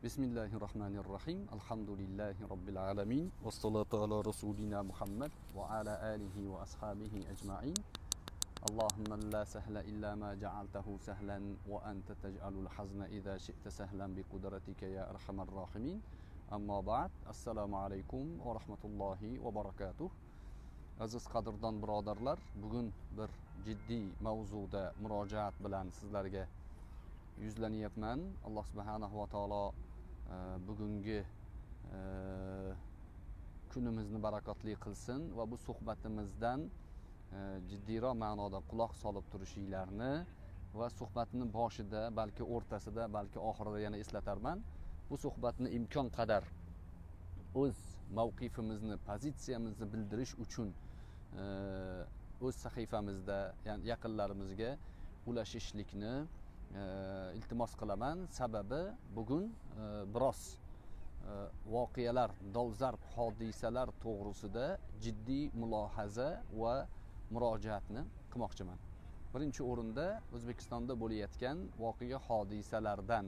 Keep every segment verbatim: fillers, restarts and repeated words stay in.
Bismillahirrahmanirrahim. Elhamdülillahi Rabbil alemin. Ve salatu ala Resulina Muhammed ve ala alihi ve ashabihi ecma'in. Allahümme la sehle illa ma cealtehu sehlen ve ente tec'alul hazne izâ şi'te sehlen bi kudretike ya erhamer rahimin. Amma ba'd. Assalamu aleykum ve rahmetullahi ve barakatuh. Aziz qadrdon birodarlar, bugun bir jiddiy mavzuda murojaat bilan sizlarga yuzlanyapman. Alloh subhanahu va taolo bugungi kunimizni barakotli qilsin va bu suhbatimizdan jiddiyroq ma'noda quloq solib turishinglarni va suhbatning boshida, balki o'rtasida, balki oxirida yana eslatarman. Bu suhbatni imkon qadar o'z mavqifimizni, pozitsiyamizni bildirish uchun o'z sahifamizda, ya'ni yaqinlarimizga ulashishlikni iltimos qilaman. Sababi bugun biroz voqealar, dolzarb hodisalar to'g'risida jiddiy mulohaza va murojaatni qilmoqchiman. Birinchi o'rinda O'zbekistonda bo'layotgan voqea hodisalardan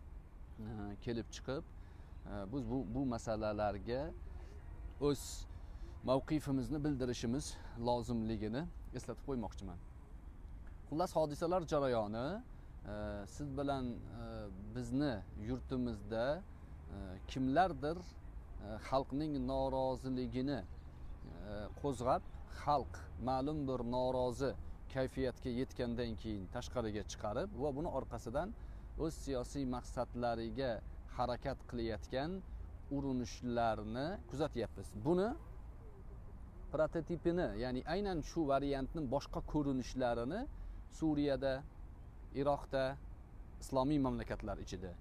kelib chiqib, biz bu bu masalalarga o'z mavqifimizni bildirishimiz lozimligini eslatib qo'ymoqchiman. Xullas, hodisalar jarayoni siz bilan bizni yurtimizda kimlardir xalqning noroziligini qo'zg'ab, xalq ma'lum bir norozi kayfiyatga yetgandan keyin tashqariga chiqarib va buni orqasidan o'z siyosiy maqsadlariga harakat qilayotgan urinishlarni kuzatyapmiz. Buni prototipini, ya'ni aynan shu variantning boshqa ko'rinishlarini Suriyada, Iroqda, islomiy mamlakatlar ichida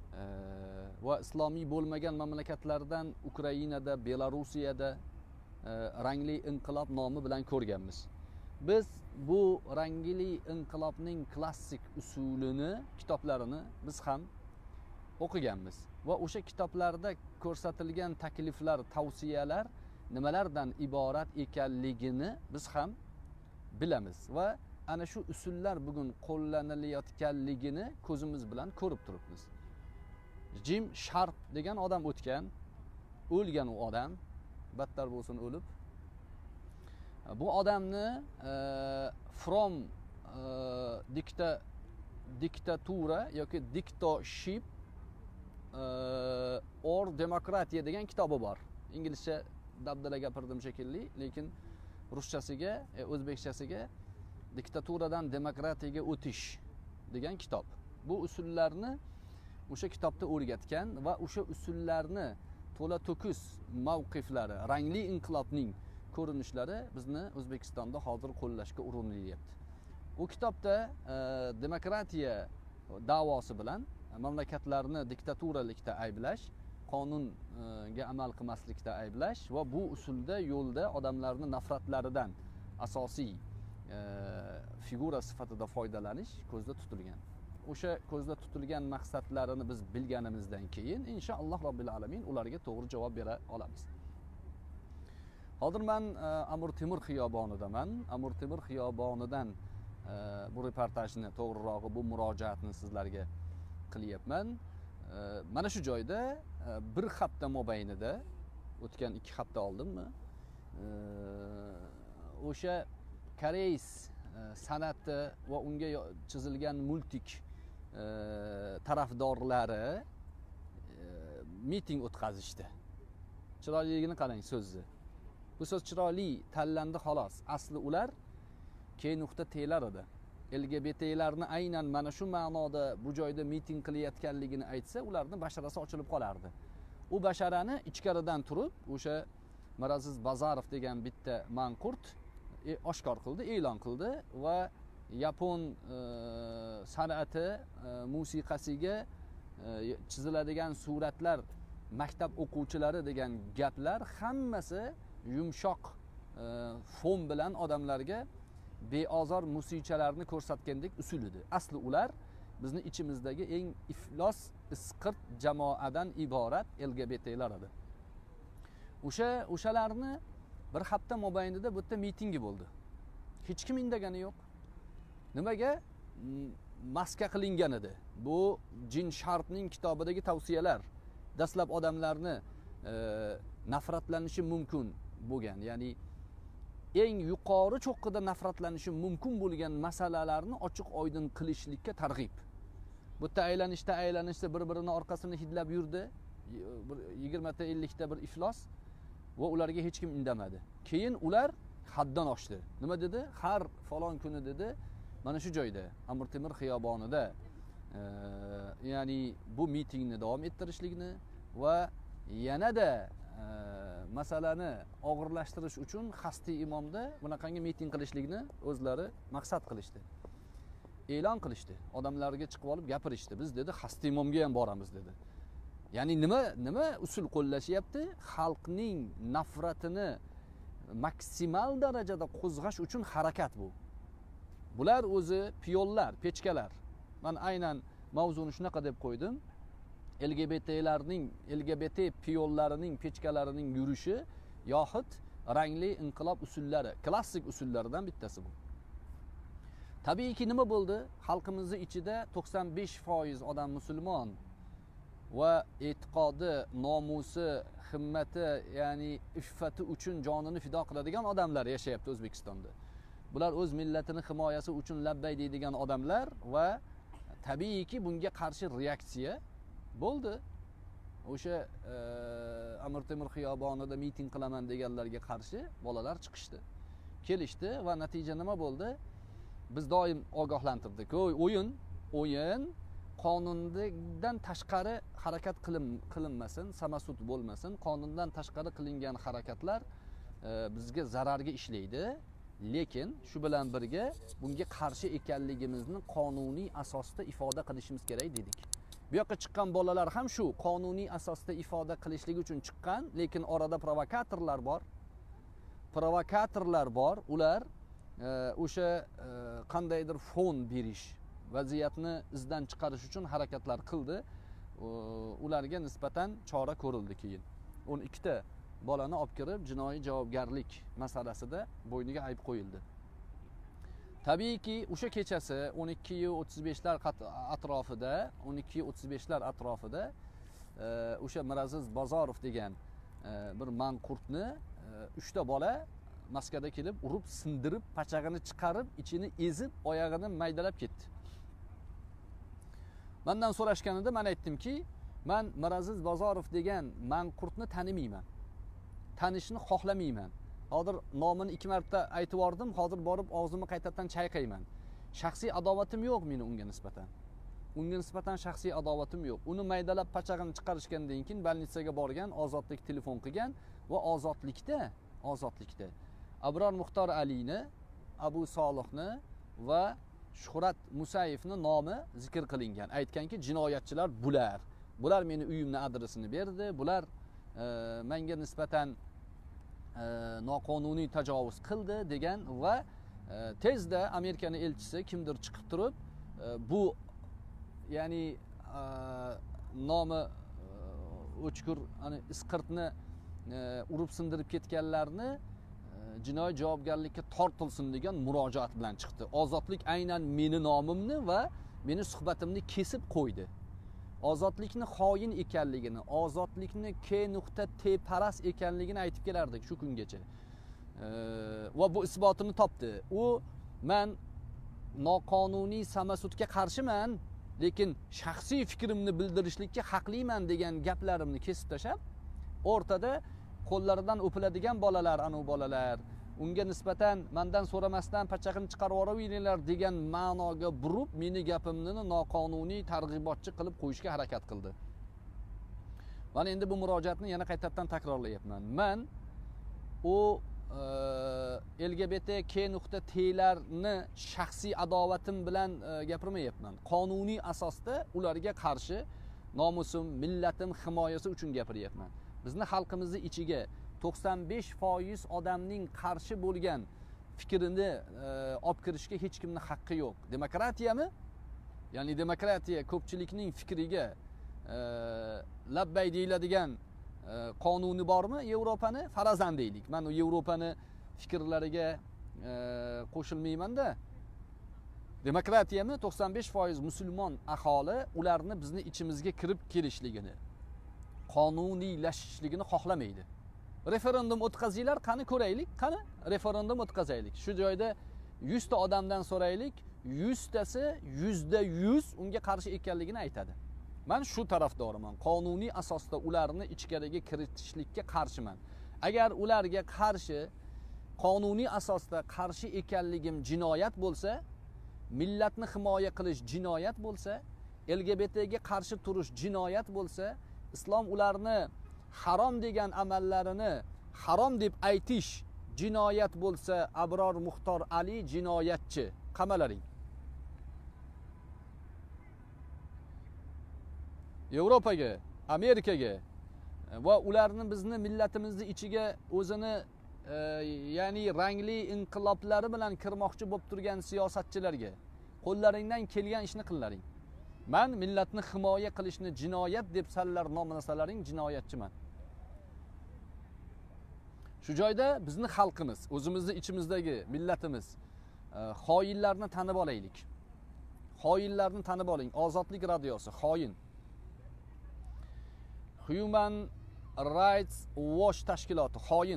va islomiy bo'lmagan mamlakatlardan Ukrainada, Belarusiyada rangli inqilob nomi bilan ko'rganmiz. Biz bu rangli inqilobning klassik usulini, kitoblarini biz ham o'qiganmiz va o'sha kitoblarda ko'rsatilgan takliflar, tavsiyalar nimalardan iborat ekanligini biz ham bilamiz va ana shu usullar bugun qo'llanilayotganligini ko'zimiz bilan ko'rib turibmiz. Jim Sharp degan odam o'tgan, o'lgan u odam, battar bo'lsin o'lib. Bu odamni from dikta diktatura yoki dictatorship or demokratiya degan kitobi bor. Inglizcha dabdala gapirdim shekilli, lekin ruschasiga, o'zbekchasiga diktaturadan demokratiyaga o'tish degan kitob. Bu usullarni o'sha kitobda o'rgatgan va o'sha usullarni to'la to'kis mavqiflari, rangli inqilobning ko'rinishlari bizni O'zbekistonda hozir qo'llashga urinilyapti. U kitobda demokratiya da'vosi bilan mamlakatlarni diktaturalikda ayblash, qonunga amal qilmaslikda ayblash va bu usulda yo'lda odamlarni nafratlaridan asosiy figura sifatida foydalanish ko'zda tutilgan. O'sha ko'zda tutilgan maqsadlarini biz bilganimizdan keyin inshaalloh Robbil alamin ularga to'g'ri javob bera olamiz. Hozir men Amir Temur xiyobonidaman. Amir Temur xiyobonidan bu reportajni, to'g'rirog'i bu murojaatni sizlarga qilyapman. Mana shu joyda bir hafta mobaynida, o'tgan ikki hafta oldinmi, o'sha koreys san'ati va unga chizilgan multik tarafdorlari miting o'tkazishdi. Chiroyligini qarang so'zni. Bu so'z chiroyli tanlandi xolos. Asli ular key nuqta T'lar edi. L G B T'larni aynan mana shu ma'noda bu joyda miting qilayotganligini aytsa, ularning basharasi ochilib qolardi. U basharani ichkaridan turib, o'sha Miraziz Bazarov degan bitta manqurt E, oshkor qildi, e'lon qildi va yapon e, san'ati, e, musiqasiga e, chiziladigan suratlar, maktab o'quvchilari degan gaplar hammasi yumshoq e, fon bilan odamlarga beozor musichalarni ko'rsatgandek usul edi. Asli ular bizni ichimizdagi eng iflos, isqirt jamoadan iborat L G B T'lar edi. O'sha o'shalarni bir hafta mobaynida bu yerda mitingi bo'ldi. Hech kim indagani yo'q. Nimaga? maska qilingan edi. Bu Jin Sharpning kitobidagi tavsiyalar dastlab odamlarni e, nafratlanishi mumkin bo'lgan, ya'ni eng yuqori cho'qqida nafratlanishi mumkin bo'lgan masalalarni ochiq oydin qilishlikka targ'ib. Bu yerda aylanishda aylanishda bir-birini orqasini hidlab yurdi. yigirma ta ellik ta bir iflos va ularga hech kim indamadi. Keyin ular haddan oshdi. Nima dedi? Har falon kuni dedi, mana shu joyda Amir Temur xiyobonida e, ya'ni bu mitingni davom ettirishlikni va yanada e, masalani og'irlashtirish uchun xasti imomda bunaqangi miting qilishlikni o'zlari maqsad qilishdi. E'lon qilishdi. Odamlarga chiqib olib gapirishdi. Biz dedi xasti imomga ham boramiz dedi. Ya'ni nima nima usul qo'llashyapti? Xalqning nafratini maksimal darajada qo'zg'ash uchun harakat bu. Bular o'zi piyollar, pechkalar. Men aynan mavzuni shunaqa deb qo'ydim. L G B T'larning, L G B T piyollarining, pechkalarining yurishi yoxud rangli inqilob usullari, klassik usullaridan bittasi bu. Tabiiyki nima bo'ldi? Xalqimizning ichida to'qson besh foiz odam musulmon va e'tiqodi, nomusi, himmati, ya'ni iffati uchun jonini fido qiladigan odamlar yashayapti O'zbekistonda. Bular o'z millatini himoyasi uchun labbay deydigan odamlar va tabiiyki bunga qarshi reaksiya bo'ldi. O'sha e, Amir Temur xiyobonida miting qilaman deganlarga qarshi bolalar chiqishdi. Kelishdi va natija nima bo'ldi? Biz doim ogohlantirdik. O'yin, o'yin qonundan tashqari harakat qilinmasin, samasut bo'lmasin. Qonundan tashqari qilingan harakatlar e, bizga zararga ishlaydi. Lekin shu bilan birga bunga qarshi ekanligimizni qonuniy asosda ifoda qilishimiz kerak dedik. Bu yoqqa chiqqan bolalar ham shu qonuniy asosda ifoda qilishlik uchun chiqqan, lekin orada provokatorlar bor. Provokatorlar bor. Ular o'sha e, qandaydir fon berish, vaziyatni izdan chiqarish uchun harakatlar qildi. Ularga nisbatan chora ko'rildi keyin. o'n ikki ta bolani olib kirib jinoiy javobgarlik masalasida bo'yniga ayb qo'yildi. Tabiiyki o'sha kechasi o'n ikki o'ttiz beshlar atrofida, o'n ikki o'ttiz beshlar atrofida o'sha Miraziz Bozorov degan bir manqurtni uch ta bola maskada kelib urib, sindirib, pachag'ini chiqarib, ichini ezib, oyog'ini maydalab ketdi. Mendan so'rashganida men aytdimki, men Miraziz Bozorov degan manqurtni tanimayman. Tanishni xohlamayman. Hozir nomini ikki marta aytib yordim, hozir borib og'zimni qaytadan chayqayman. Shaxsiy adovatim yo'q meni unga nisbatan. Unga nisbatan shaxsiy adovatim yo'q. Uni maydalab pachag'ini chiqarishgandan keyin bolnitsaga borgan, ozodlik telefon qilgan va ozodlikda, ozodlikda Abror Muxtor Alini, Abu Solihni va Shuhrat Musayevni nomi zikr qilingan. Aytganki, jinoyatchilar bular. Bular meni uyimni adresini berdi. Bular e, menga nisbatan e, noqonuniy tajovuz qildi degan va e, tezda Amerikaning elchisi kimdir chiqib turib, e, bu ya'ni e, nomi e, o'chkur, ani isqirtni e, urib sindirib ketganlarni jinoiy javobgarlikka tortilsin degan murojaat bilan chiqdi. Ozodlik aynan meni nomimni va meni suhbatimni kesib qo'ydi. Ozodlikni xoin ekanligini, ozodlikni K.T paras ekanligini aytib kelardik shu kungacha. E, va bu isbotini topdi. U men noqonuniy samasutga qarshiman, lekin shaxsiy fikrimni bildirishlikka haqliman degan gaplarimni kesib tashab, o'rtada qo'llaridan o'piladigan bolalar, anu bolalar, unga nisbatan mendan so'ramasdan pachag'ini chiqarib yuboringlar degan ma'noga burib, meni gapimni noqonuniy targ'ibotchi qilib qo'yishga harakat qildi. Mana endi bu murojaatni yana qaytadan takrorlayapman. Men u e, L G B T K.T'larni shaxsiy adovatim bilan e, gapirmayapman. Qonuniy asosda ularga qarshi nomusim, millatim himoyasi uchun gapiryapman. Bizni xalqimizni ichiga to'qson besh foiz odamning qarshi bo'lgan fikrini e, olib kirishga hech kimning haqqi yo'q. Demokratiyami? Ya'ni demokratiya ko'pchilikning fikriga e, labbay deyiladigan e, qonuni bormi Yevropani? Farazan deylik. Men u Yevropani fikrlariga e, qo'shilmayman-da. Demokratiyami to'qson besh foiz musulmon aholi ularni bizni ichimizga kirib kelishligini, qonuniylashishligini xohlamaydi. Referendum o'tkazinglar, qani ko'raylik, qani referendum o'tkazaylik. Shu joyda yuz ta odamdan so'raylik, yuz tasi yuzda yuz unga qarshi ekanligini aytadi. Men shu tarafdoriman. Qonuniy asosda ularni ichkariga kiritishlikka qarshiman. Agar ularga qarshi qonuniy asosda qarshi ekanligim jinoyat bo'lsa, millatni himoya qilish jinoyat bo'lsa, L G B T ga qarshi turish jinoyat bo'lsa, islom ularni harom degan amallarini harom deb aytish jinoyat bo'lsa, Abror Muxtor Ali jinoyatchi, qamalaring. Yevropaga, Amerikaga va ularni bizni millatimizni ichiga o'zini e, ya'ni rangli inqiloblari bilan kirmoqchi bo'lib turgan siyosatchilarga qo'llaringdan kelgan ishni qillaring. Men millatni himoya qilishni jinoyat deb sanlar nomlasalaring jinoyatchiman. Shu joyda bizni xalqimiz, o'zimizni ichimizdagi millatimiz xoinlarni tanib olaylik. Xoinlarni tanib oling. Ozodlik radiosi xoin. Human Rights Watch tashkiloti xoin.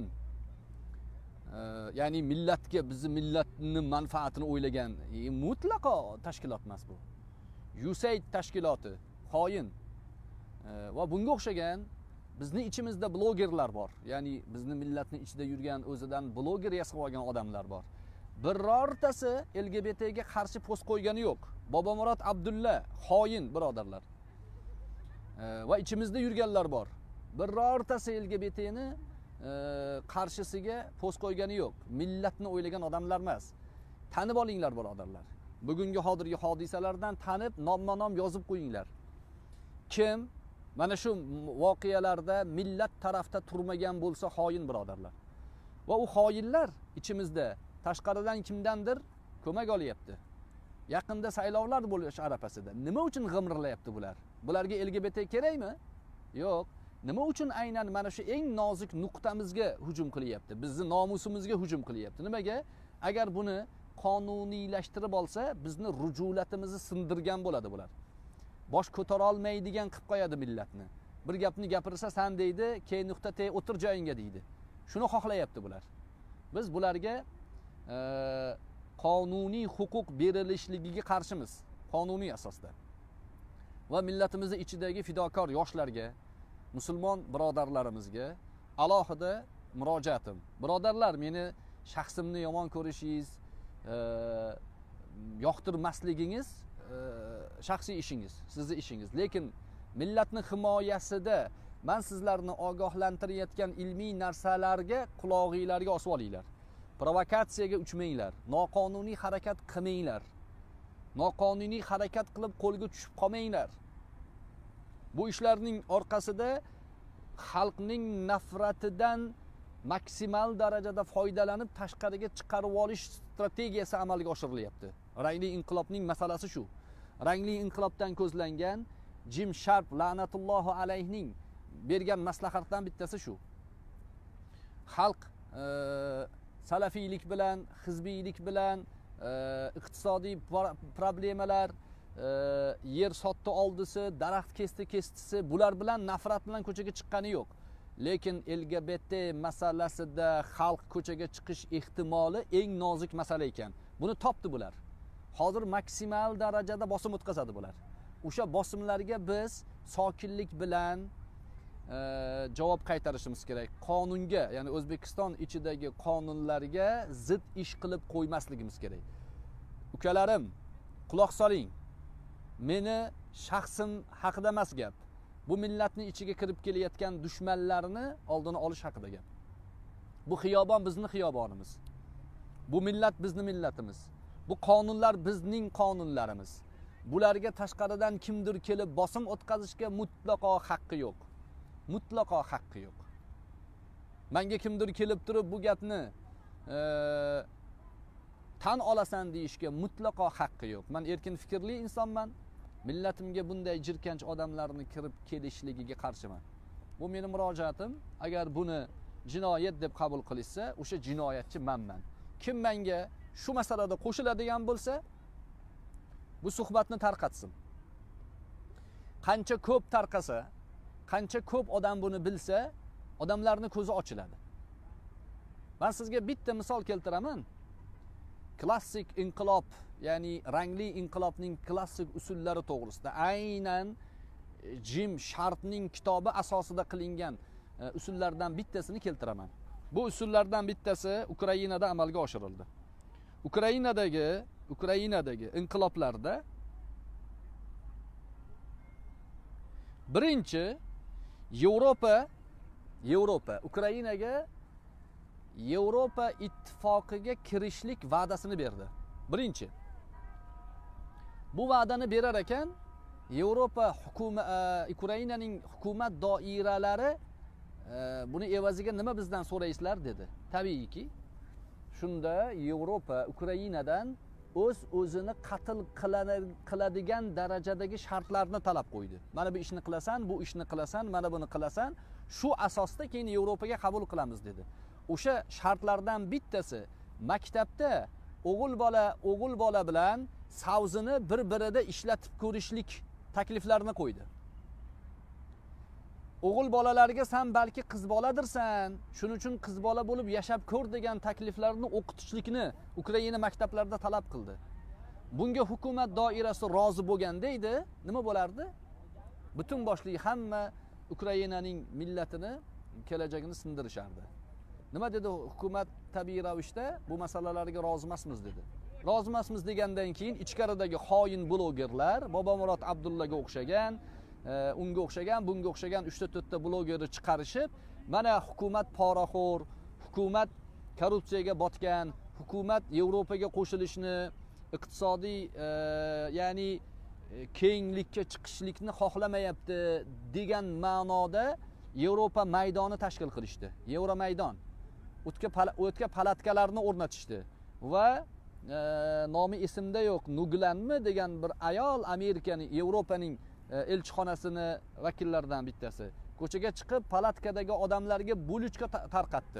Ya'ni millatga, bizni millatni manfaatini o'ylagan e, mutlaqo tashkilot emas bu. U S A I D tashkiloti xoin. E, va bunga o'xshagan bizni ichimizda blogerlar bor. Ya'ni bizni millatning ichida yurgan o'zidan bloger yasab olgan odamlar bor. Birortasi L G B T ga qarshi post qo'ygani yo'q. Bobomurod Abdulla xoin birodarlar. E, va ichimizda yurganlar bor. Birortasi L G B T ni e, qarshisiga post qo'ygani yo'q. Millatni o'ylagan odamlar emas. Tanib olinglar birodarlar. Bugungi hozirgi hodisalardan tanib, nomma-nom yozib qo'yinglar. Kim mana shu voqealarda millat tarafda turmagan bo'lsa xoin birodarlar. Va u xoinlar ichimizda tashqaridan kimdandir ko'mak olyapti. Yaqinda saylovlar bo'lish arafasida. Nima uchun g'imrirlayapti bular? Bularga L G B T kerakmi? Yo'q. Nima uchun aynan mana shu eng nozik nuqtamizga hujum qilyapti? Bizni nomusimizga hujum qilyapti. Nimaga? Agar buni qonuniylashtirib olsa, bizni rujulatimizni sindirgan bo'ladi bular. Bosh ko'tara olmaydigan qilib qo'yadi millatni. Bir gapni gapirsa san deydi, K nuqta T o'tir joyingga deydi. Shuni xohlayapti bular. Biz bularga e, qonuniy huquq berilishligiga qarshimiz, qonuniy asosda. Va millatimizning ichidagi fidokor yoshlarga, musulmon birodarlarimizga alohida murojaatim. Birodarlar, meni shaxsimni yomon ko'rishingiz, e, yoqtirmasligingiz e, shaxsiy ishingiz, sizning ishingiz. Lekin millatni himoyasida men sizlarni ogohlantirayotgan ilmiy narsalarga qulog'inglarga osib olinglar. Provokatsiyaga uchmanglar, noqonuniy harakat qilmanglar. Noqonuniy harakat qilib qo'lga tushib qolmanglar. Bu ishlarning orqasida xalqning nafratidan maksimal darajada foydalanib tashqariga chiqarib olish strategiyasi amalga oshirilyapti. Rangli inqilobning masalasi shu. Rangli inqilobdan ko'zlangan Jim Sharp la'natullohi alayhning bergan maslahatdan bittasi shu. Xalq e, salafiylik bilan, hizbiylik bilan, e, iqtisodiy problemalar, e, yer sotdi oldisi, daraxt kesdi kestisi, bular bilan nafrat bilan ko'chaga chiqqani yo'q. Lekin L G B T masalasida xalq ko'chaga chiqish ehtimoli eng nozik masala ekan. Buni topdi bular. Hozir maksimal darajada bosim o'tkazadi bular. O'sha bosimlarga biz sokinlik bilan e, javob qaytarishimiz kerak. Qonunga, ya'ni O'zbekiston ichidagi qonunlarga zid ish qilib qo'ymasligimiz kerak. Ukalarim, quloq soling. Meni shaxsim haqida emas gap. Bu millatning ichiga kirib kelayotgan dushmanlarni oldini olish haqida gap. Bu xiyobon bizning xiyobonimiz. Bu millat bizning millatimiz. Bu qonunlar bizning qonunlarimiz. Bularga tashqaridan kimdir kelib bosim o'tkazishga mutlaqo haqqi yo'q. Mutlaqo haqqi yo'q. Menga kimdir kelib turib bu gapni e, tan olasan deyishga mutlaqo haqqi yo'q. Men erkin fikrli insonman. Millatimga bunday jirkanch odamlarni kirib kelishligiga qarshiman. Bu mening murojaatim. Agar buni jinoyat deb qabul qilishsa, o'sha jinoyatchi menman. Kim menga shu masalada qo'shiladigan bo'lsa, bu suhbatni tarqatsin. Qancha ko'p tarqasa, qancha ko'p odam buni bilsa, odamlarning ko'zi ochiladi. Men sizga bitta misol keltiraman. Klassik inqilob, ya'ni rangli inqilobning klassik usullari to'g'risida aynan Jim Sharpning kitobi asosida qilingan usullardan bittasini keltiraman. Bu usullardan bittasi Ukrainada amalga oshirildi. Ukrainadagi Ukrainadagi inqiloblarda birinchi Yevropa Yevropa Ukrainaga Yevropa ittifoqiga kirishlik va'dasini berdi. Birinchi. Bu va'dani berar ekan, Yevropa hukumat Ukrainaning hukumat doiralari buni evaziga nima bizdan so'raysizlar dedi. Tabiiyki, shunda Yevropa Ukrainadan o'z o'zini qatl qiladigan darajadagi shartlarni talab qo'ydi. Mana bu ishni qilasan, bu ishni qilasan, mana buni qilasan, shu asosda keyin Yevropaga qabul qilamiz dedi. O'sha shartlardan bittasi maktabda o'g'il bola o'g'il bola bilan savzini bir-birida ishlatib ko'rishlik takliflarini qo'ydi. O'g'il bolalarga sen balki qiz boladirsan, shuning uchun qiz bola bo'lib yashab ko'r degan takliflarni o'qitishlikni Ukraina maktablarida talab qildi. Bunga hukumat doirasi rozi bo'lganda edi, nima bo'lardi? Butun boshli hamma Ukrainaning millatini, kelajagini sindirishardi. Nima dedi hukumat? Tabiiy ravishda bu masalalarga rozi emasmiz dedi. Rozi emasmiz degandan keyin ichkaridagi xoin blogerlar, Bobomurod Abdullaga o'xshagan, unga o'xshagan, bunga o'xshagan uch ta to'rt ta blogerni chiqarishib, mana hukumat poraxo'r, hukumat korrupsiyaga botgan, hukumat Yevropaga qo'shilishni, iqtisodiy ya'ni kenglikka chiqishlikni xohlamayapti degan ma'noda Yevropa maydoni tashkil qilishdi. Yevro maydon. O'tga o'tga palatkalarni o'rnatishdi va nomi esimda yo'q, Nuglanmi degan bir ayol Amerikaning, Yevropaning elchixonasini vakillaridan bittasi ko'chaga chiqib palatkadagi odamlarga bulyuchka tarqatdi.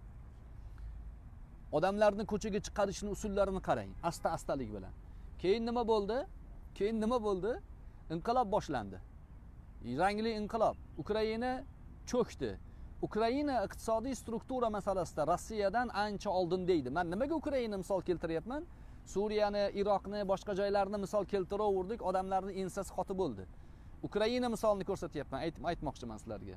Odamlarni ko'chaga chiqarishning usullarini qarang, asta-astalik bilan. Keyin nima bo'ldi? Keyin nima bo'ldi? Inqilob boshlandi. Rangli inqilob. Ukraina cho'kdi. Ukraina iqtisodiy struktura masalasida Rossiyadan ancha oldin deydi. Men nimaga Ukraina misol keltiryapman? Suriyani, Iroqni, boshqa joylarni misol keltiraverdik, odamlarning ensasi qotib bo'ldi. Ukraina misolini ko'rsatyapman, aytib aytmoqchiman sizlarga.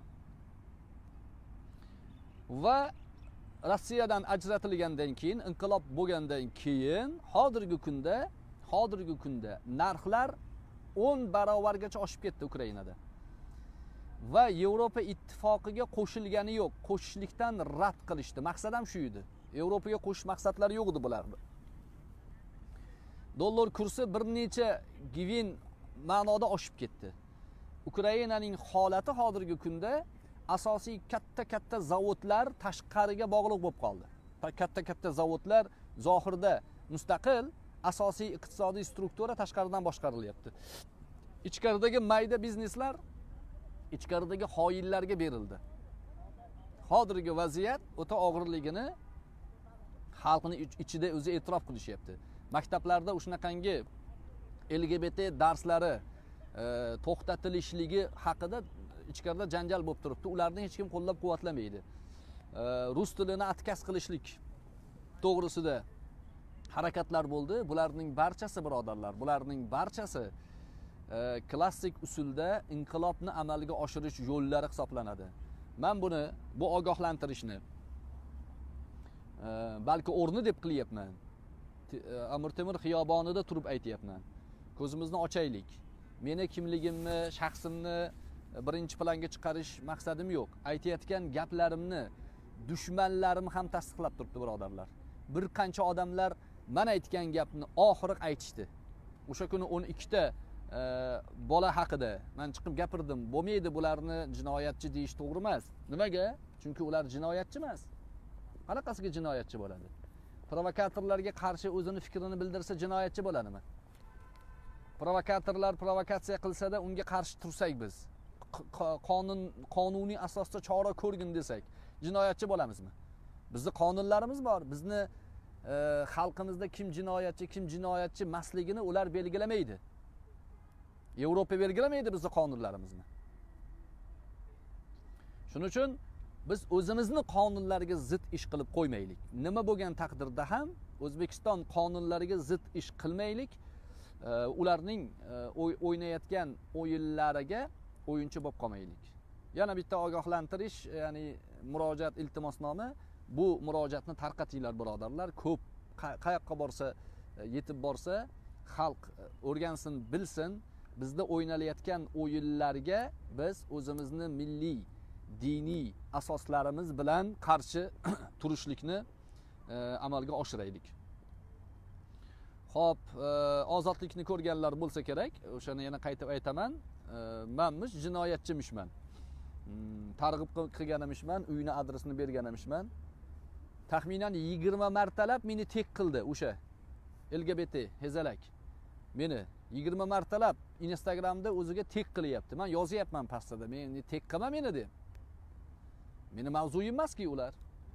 Va Rossiyadan ajratilgandan keyin, inqilob bo'lgandan keyin hozirgi kunda, hozirgi kunda narxlar o'n barobargacha oshib ketdi Ukrainada. Va Yevropa ittifoqiga qo'shilgani yo'q, qo'shishlikdan rad qilishdi. Maqsad ham shu edi. Yevropaga qo'shish maqsadlari yo'q edi bularning. Dollar kursi bir necha givin ma'noda oshib ketdi. Ukrainaning holati hozirgi kunda asosiy katta-katta zavodlar tashqariga bog'liq bo'lib qoldi. Katta-katta zavodlar zohirda mustaqil, asosiy iqtisodiy struktura tashqaridan boshqarilyapti. Ichkaridagi mayda bizneslar ichkaridagi xoinlarga berildi. Hozirgi vaziyat o'ta og'irligini xalqning ichida o'zi e'tirof qilishyapti. Maktablarda shunaqangi L G B T darslari e, to'xtatilishligi haqida ichkarida janjal bo'lib turibdi. Ularni hech kim qo'llab-quvvatlamaydi. E, rus tilini atkaz qilishlik to'g'risida harakatlar bo'ldi. Bularning barchasi birodarlar, bularning barchasi e, klassik usulda inqilobni amalga oshirish yo'llari hisoblanadi. Men buni, bu ogohlantirishni e, balki o'rni deb qilyapman. Amir Temur xiyobonida turib aytyapman. Ko'zimizni ochaylik. Meni kimligimni, shaxsimni birinchi planga chiqarish maqsadim yo'q. Aytayotgan gaplarimni dushmanlarim ham tasdiqlab turibdi birodarlar. Bir qancha odamlar men aytgan gapni oxiri aytishdi. O'sha kuni o'n ikkita e, bola haqida men chiqib gapirdim. Bo'lmaydi, bularni jinoyatchi deyish to'g'ri emas. Nimaga? Chunki ular jinoyatchi emas. Qanaqasiga jinoyatchi bo'ladi? Provokatorlarga qarshi o'zini fikrini bildirsa jinoyatchi bo'ladimi? Provokatorlar provokatsiya qilsa-da unga qarshi tursak biz, qonun qonuniy asosda chora ko'rgin desak, jinoyatchi bo'lamizmi? Bizning qonunlarimiz bor. Bizni e, xalqimizda kim jinoyatchi, kim jinoyatchi emasligini ular belgilamaydi. Yevropa belgilamaydi bizning qonunlarimizni. Shuning uchun biz o'zimizni qonunlariga zid ish qilib qo'ymaylik. Nima bo'lgan taqdirda ham O'zbekiston qonunlariga zid ish qilmaylik. Ularning o'ynayotgan o'yinlariga o'yinchi bo'lib qolmaylik. Yana bitta ogohlantirish, ya'ni murojaat iltimosnoma, bu murojaatni tarqatinglar birodarlar. Ko'p qayoqqa borsa, yetib borsa, xalq o'rgansin, bilsin, bizda o'ynalayotgan o'yinlarga biz o'zimizni milliy, diniy asoslarimiz bilan qarshi turishlikni e, amalga oshiraylik. Xo'p, e, ozodlikni ko'rganlar bo'lsa kerak, o'shani yana qaytib aytaman. E, menmish jinoyatchimishman. Hmm, targ'ib qilganimishman, uyini adresini berganimishman. Taxminan yigirma martalab meni tek qildi o'sha L G B T hezalak. Meni yigirma martalab Instagramda o'ziga tek qilyapti. Men yozyapman pastda, meni tek qilma meni deb. Meni mavzuyim emas-ki ular.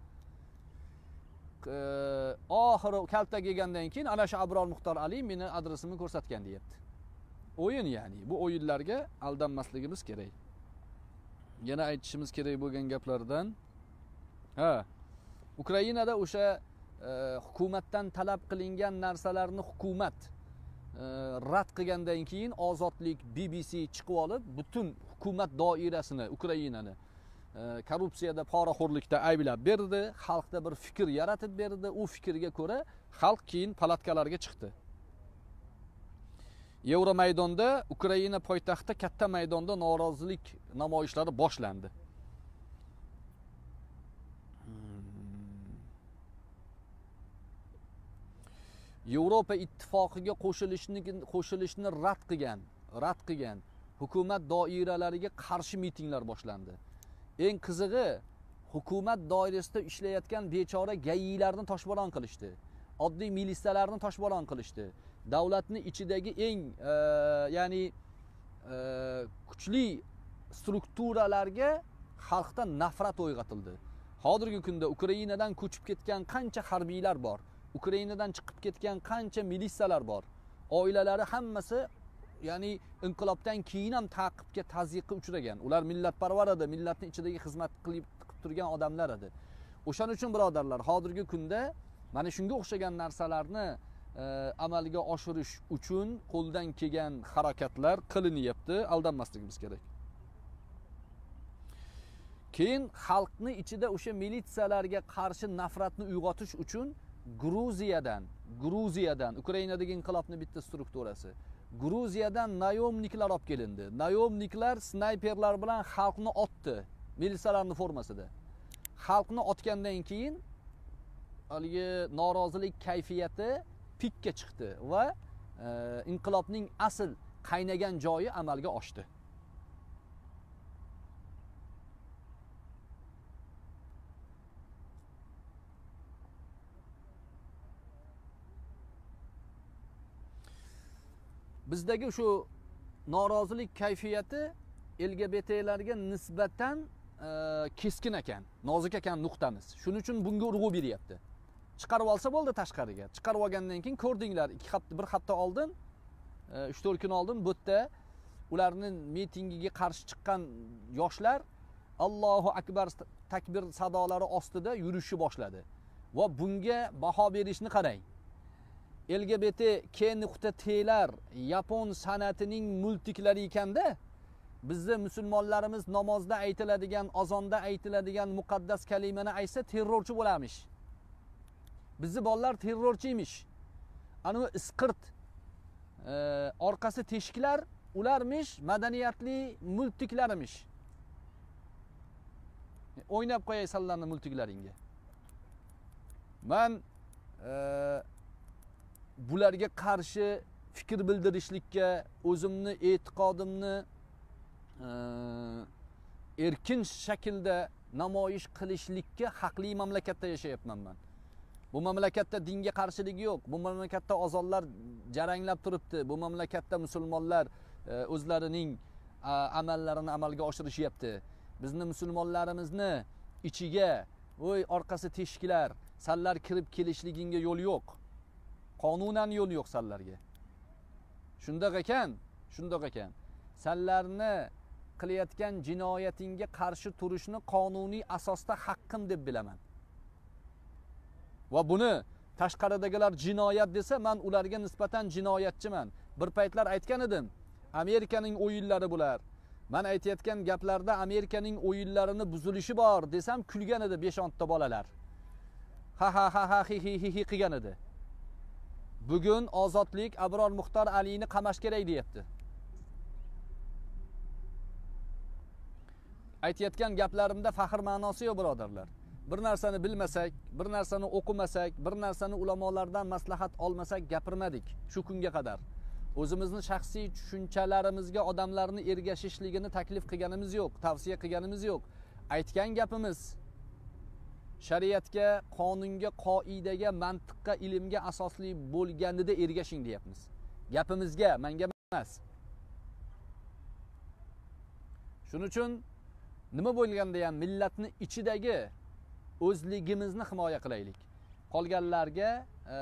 Oxiri kaltak yegandan keyin ana shu Abror Muxtor Ali meni adresimni ko'rsatgan deyapti. O'yin, ya'ni bu o'yinlarga aldanmasligimiz kerak. Yana aytishimiz kerak bo'lgan gaplardan, ha, Ukrainada o'sha e, hukumatdan talab qilingan narsalarni hukumat e, rad qilgandan keyin Ozodlik, B B C chiqib olib, butun hukumat doirasini, Ukrainani korrupsiyada, poraxo'rlikda ayblab berdi, xalqda bir fikr yaratib berdi. U fikrga ko'ra xalq keyin palatkalarga chiqdi. Yevro maydonda, Ukraina poytaxti katta maydonda norozilik namoyishlari boshlandi. Yevropa ittifoqiga qo'shilishni qo'shilishni rad qilgan, rad qilgan hukumat doiralariga qarshi mitinglar boshlandi. Eng qizig'i, hukumat doirasida ishlayotgan bechora gayilarni toshbo'ron qilishdi. Oddiy militsiyalarni toshbo'ron qilishdi. Davlatning ichidagi eng e, ya'ni e, kuchli strukturalarga xalqdan nafrat uyg'otildi. Hozirgi kunda Ukrainadan ko'chib ketgan qancha harbiylar bor, Ukrainadan chiqib ketgan qancha militsiyalar bor. Oilalari hammasi ya'ni inqilobdan keyin ham ta'qibga, tazyiqqa uchragan. Ular millatparvar edi, millatning ichidagi xizmat qilib turgan odamlar edi. O'shaning uchun birodarlar, hozirgi kunda mana shunga o'xshagan narsalarni e, amalga oshirish uchun qo'ldan kelgan harakatlar qilinyapti, aldanmasligimiz kerak. Keyin xalqni ichida o'sha militsiyalarga qarshi nafratni uyg'otish uchun Gruziyadan, Gruziyadan, Ukrainadagi inqilobning bitta strukturasi. Gruziyadan nayomniklar olib kelindi. Nayomniklar snayperlar bilan xalqni otdi, militsiyalarning formasida. Xalqni otgandan keyin haligi norozilik kayfiyati pikka chiqdi va e, inqilobning asl qaynagan joyi amalga oshdi. Bizdagi shu norozilik kayfiyati L G B T'larga nisbatan e, keskin ekan, nozik ekan nuqtamiz. Shuning uchun bunga urg'u beryapti. Chiqarib olsa bo'ldi tashqariga. Chiqarib olgandan keyin ko'rdinglar, ikki hafta, bir hafta oldin, uch to'rt kun oldin bu yerda ularning mitingiga qarshi chiqqan yoshlar Allohu akbar takbir sadolari ostida yurishni boshladi. Va bunga baho berishni qarang. L G B T K nuqta T'lar Yapon san'atining multiklari ekanda, bizda musulmonlarimiz namozda aytiladigan, azonda aytiladigan muqaddas kalimani aytsa terrorchi bo'lamish. Bizni bolalar terrorchiymish. Ana bu isqirt e, orqasi teshiklar ularmish, madaniyatli multiklarimish. O'ynab qo'yaysanlarni multiklaringga. Men e, bularga qarshi fikr bildirishlikka, o'zimni e'tiqodimni e, erkin shaklda namoyish qilishlikka haqli mamlakatda yashayapman men. Bu mamlakatda dinga qarshilik yo'q. Bu mamlakatda azonlar jaranglab turibdi. Bu mamlakatda musulmonlar o'zlarining amallarini amalga oshirishyapti. Bizni musulmonlarimizni ichiga, voy orqasi teshiklar, Sanlar kirib kelishligingga yo'l yo'q. Qonunan yo'l yo'q sanlarga. Shundoq ekan, shundoq ekan. Sanlarni qilayotgan jinoyatingga qarshi turishni qonuniy asosda haqqim deb bilaman. Va buni tashqaridagilar jinoyat desa, men ularga nisbatan jinoyatchiman. Bir paytlar aytgan edim, Amerikaning o'yinlari bular. Men aytayotgan gaplarda Amerikaning o'yinlarini buzilishi bor desam kulgan edi besh o'n ta bolalar. Ha ha ha ha hi hi hi hi qilgan edi. Bugun ozodlik Abror Muxtor Aliyni qamash kerak deyapti. Aytayotgan gaplarimda faxr ma'nosi yo'q birodarlar. Bir narsani bilmasak, bir narsani o'qimasak, bir narsani ulamolardan maslahat olmasak gapirmadik shu kunga qadar. O'zimizni shaxsiy tushunchalarimizga odamlarni ergashishligini taklif qilganimiz yo'q, tavsiya qilganimiz yo'q. Aytgan gapimiz shariatga, qonunga, qoidaga, mantiqqa, ilmga asosli bo'lganida ergashing deyapmiz. Gapimizga, menga emas. Shuning uchun nima bo'lganda ham millatni ichidagi o'zligimizni himoya qilaylik. Qolganlarga e,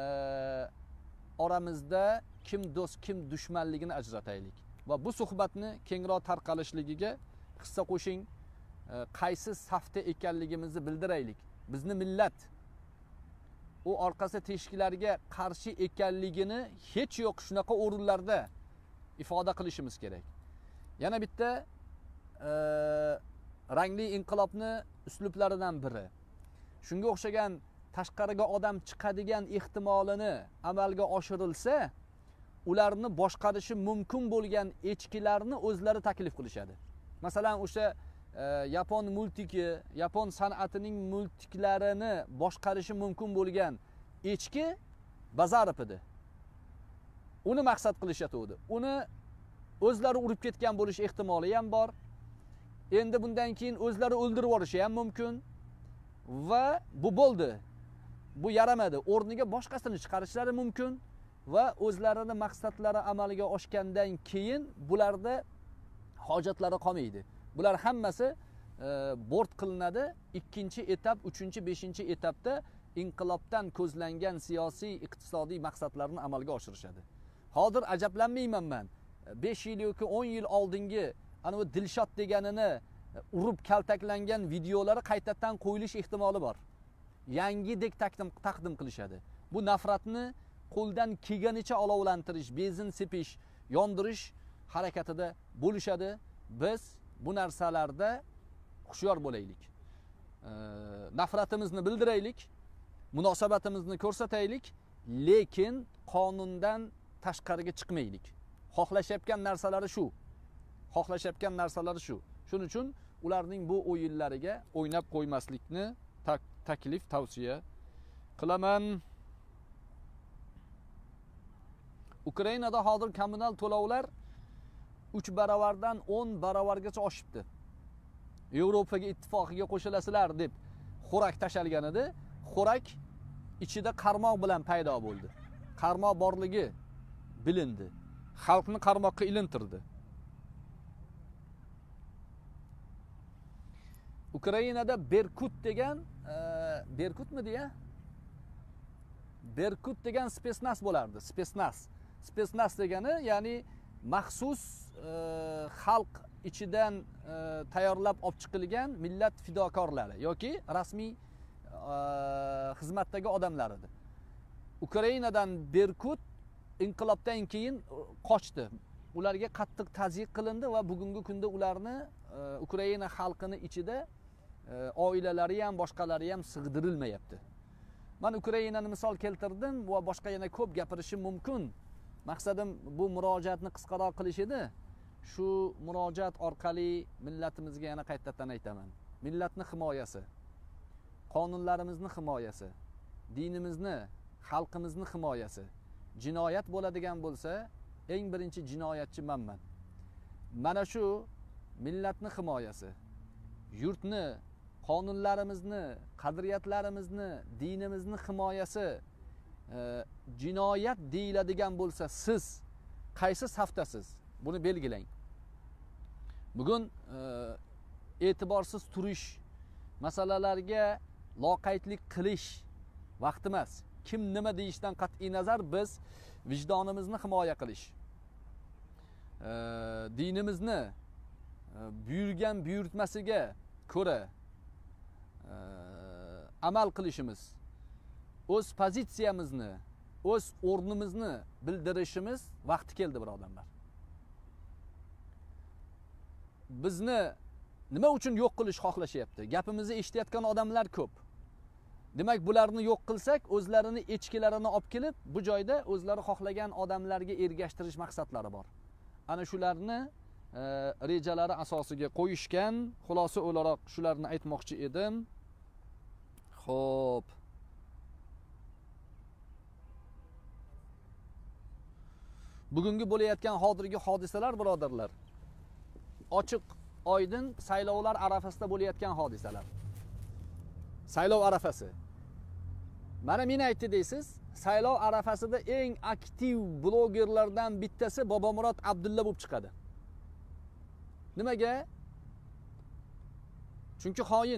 oramizda kim do'st, kim dushmanligini ajrataylik. Va bu suhbatni kengroq tarqalishligiga hissa qo'shing, e, qaysi safda ekanligimizni bildiraylik. Bizni millat u orqasi teshiklarga qarshi ekanligini hech yo'q shunaqa o'rinlarda ifoda qilishimiz kerak. Yana bitta e, rangli inqilobni uslublaridan biri. Shunga o'xshagan tashqariga odam chiqadigan ehtimolini amalga oshirilsa, ularni boshqarishi mumkin bo'lgan echkilarni o'zlari taklif qilishadi. Masalan, o'sha e, Yapon multiki, Yapon san'atining multiklarini boshqarishi mumkin bo'lgan echki Bazarov edi. Uni maqsad qilishadi. Uni o'zlari urib ketgan bo'lish ehtimoli ham bor. Endi bundan keyin o'zlari o'ldirib yuborishi ham mumkin. Va bu bo'ldi. Bu yaramadi. O'rniga boshqasini chiqarishlari mumkin va o'zlarining maqsadlari amalga oshgandan keyin bularda hojatlari qolmaydi. Bular hammasi e, bort qilinadi. ikkinchi etap, uchinchi, beshinchi etapda inqilobdan ko'zlangan siyosiy, iqtisodiy maqsadlarni amalga oshirishadi. Hozir ajablanmayman men. besh yil yoki o'n yil oldingi ana bu Dilshod deganini urib kaltaklangan videolari qaytadan qo'yilish ehtimoli bor. Yangidek taqdim taqdim qilishadi. Bu nafratni qo'ldan kelganicha olovlantirish, benzin sepish, yondirish harakatida bo'lishadi. Biz bu narsalarda hushyor bo'laylik. E, nafratimizni bildiraylik, munosabatimizni ko'rsataylik, lekin qonundan tashqariga chiqmaylik. Xohlashayotgan narsalari shu. Xohlashayotgan narsalari shu. Shuning uchun ularning bu o'yinlariga o'ynab qo'ymaslikni tak taklif, tavsiya qilaman. Ukrainada hozir kommunal to'lovlar uch baravardan o'n baravargacha oshibdi. Yevropaga ittifoqiga qo'shilasizlar deb xo'rak tashalgan edi. Xo'rak ichida qarmoq bilan paydo bo'ldi. Qarmoq borligi bilindi. Xalqni qarmoqqa ilintirdi. Ukrainada Berkut degan, e, Berkutmi deya? Berkut degan spetsnaz bo'lardi, spetsnaz. Spetsnaz degani, ya'ni maxsus e, xalq ichidan e, tayyorlab olib chiqilgan millat fidokorlari yoki rasmiy e, xizmatdagi odamlar edi. Ukrainadan Berkut inqilobdan keyin qochdi. Ularga qattiq tazyiq qilindi va bugungi kunda ularni e, Ukraina xalqini ichida e, oilalari ham, boshqalari ham sig'dirilmayapti. Men Ukrainani misol keltirdim va boshqa yana ko'p gapirishim mumkin. Maqsadim bu murojaatni qisqaroq qilish edi. Shu murojaat orqali millatimizga yana qaytadan aytaman. Millatni himoyasi, qonunlarimizni himoyasi, dinimizni, xalqimizni himoyasi. Jinoyat bo'ladigan bo'lsa, eng birinchi jinoyatchi menman. Mana shu millatni himoyasi, yurtni, qonunlarimizni, qadriyatlarimizni, dinimizni himoyasi e, jinoyat deyiladigan bo'lsa, siz qaysi safdasiz? Buni belgilang. Bugun e, e'tiborsiz turish, masalalarga loqaydlik qilish Vaqt emas. Kim nima deyishdan qat'iy nazar biz vijdonimizni himoya qilish, e, dinimizni e, buyurgan buyurtmasiga ko'ra e, amal qilishimiz, o'z pozitsiyamizni, o'z o'rnimizni bildirishimiz vaqti keldi, birodarlar. Bizni nima uchun yo'q qilish xohlashyapti? Gapimizni eshitayotgan odamlar ko'p. Demak, bularni yo'q qilsak, o'zlarini echkilarini olib kelib, bu joyda o'zlari xohlagan odamlarga ergashtirish maqsadlari bor. Ana shularni e, rejalari asosiga qo'yishgan. Xulosa o'laroq shularni aytmoqchi edim. Xo'p. Bugungi bo'layotgan hozirgi hodisalar, birodarlar, ochiq, oydin saylovlar arafasida bo'layotgan hodisalar. Saylov arafasi. Mana meni aytdi deysiz, saylov arafasida eng aktiv blogerlardan bittasi Bobomurod Abdulla bo'lib chiqadi. Nimaga? Chunki xoin.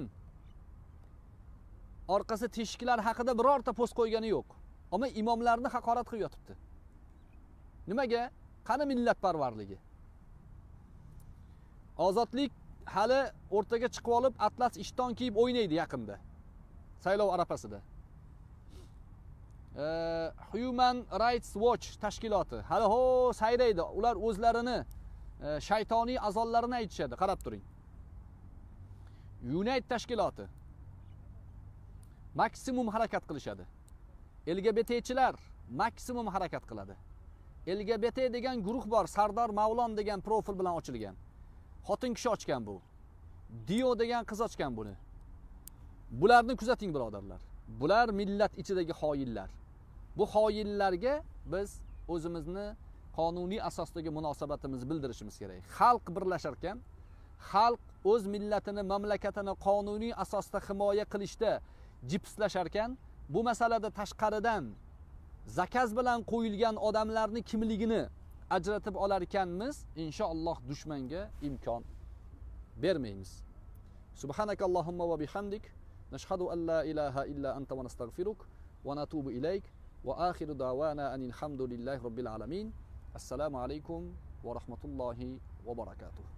Orqasi teshiklar haqida birorta post qo'ygani yo'q. Ammo imomlarni haqorat qilib yotibdi. Nimaga? Qani millatparvarligi? Ozodlik hali o'rtaga chiqib olib, atlas ishton kiyib o'ynaydi yaqinda. Saylov arafasida. Uh, Human Rights Watch tashkiloti hali ho sayraydi. Ular o'zlarini uh, shaytoniy azollarini aytishadi. Qarab turing. Unite tashkiloti maksimum harakat qilishadi. L G B T'chilar maksimum harakat qiladi. L G B T degan guruh bor, Sardor Mavlon degan profil bilan ochilgan. Xotin kishi ochgan bu. Dio degan qiz ochgan buni. Bularni kuzating, birodarlar. Bular millat ichidagi xoinlar. Bu xoinlarga biz o'zimizni qonuniy asosdagi munosabatimizni bildirishimiz kerak. Xalq birlashar ekan, xalq o'z millatini, mamlakatini qonuniy asosda himoya qilishda jipslashar ekan, bu masalada tashqaridan zakaz bilan qo'yilgan odamlarni kimligini ajratib olar ekanmiz, inshaalloh dushmanga imkon bermaymiz. Subhanakallohumma va bihamdik, nashhadu an la ilaha illa anta va nastaghfiruk va natubu ilayk va akhiru da'wana anil hamdulillahi robbil alamin. Assalomu alaykum va rahmatullohi va barakatuh.